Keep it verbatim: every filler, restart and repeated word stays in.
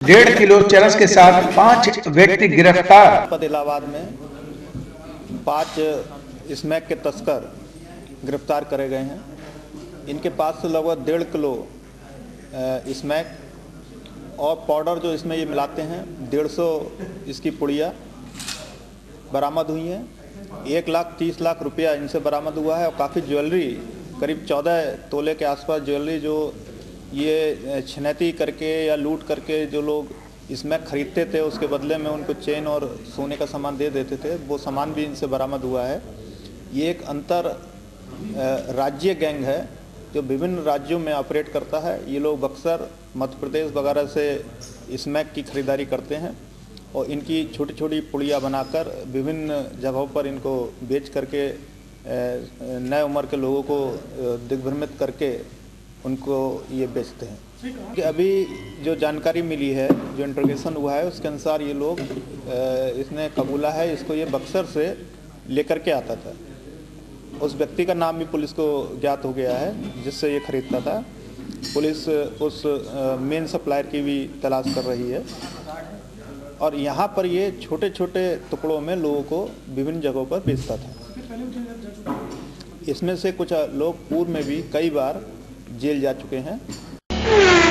डेढ़ किलो चरस के साथ पांच व्यक्ति गिरफ्तार। इलाहाबाद में पांच स्मैक के तस्कर गिरफ्तार करे गए हैं। इनके पास से लगभग डेढ़ किलो स्मैक और पाउडर जो इसमें ये मिलाते हैं डेढ़ सौ इसकी पुड़िया बरामद हुई हैं। एक लाख तीस लाख रुपया इनसे बरामद हुआ है और काफ़ी ज्वेलरी करीब चौदह तोले के आसपास ज्वेलरी जो ये छिनैती करके या लूट करके जो लोग इसमें ख़रीदते थे उसके बदले में उनको चेन और सोने का सामान दे देते थे, वो सामान भी इनसे बरामद हुआ है। ये एक अंतर राज्य गैंग है जो विभिन्न राज्यों में ऑपरेट करता है। ये लोग बक्सर, मध्य प्रदेश वगैरह से स्मैक की खरीदारी करते हैं और इनकी छोटी छोटी पुड़िया बनाकर विभिन्न जगहों पर इनको बेच करके नए उम्र के लोगों को दिग्भ्रमित करके उनको ये बेचते हैं। कि अभी जो जानकारी मिली है, जो इंट्रोगेशन हुआ है, उसके अनुसार ये लोग इसने कबूला है इसको ये बक्सर से लेकर के आता था। उस व्यक्ति का नाम भी पुलिस को ज्ञात हो गया है जिससे ये खरीदता था। पुलिस उस मेन सप्लायर की भी तलाश कर रही है और यहाँ पर ये छोटे छोटे टुकड़ों में लोगों को विभिन्न जगहों पर बेचता था। इसमें से कुछ लोग पूर्व में भी कई बार जेल जा चुके हैं।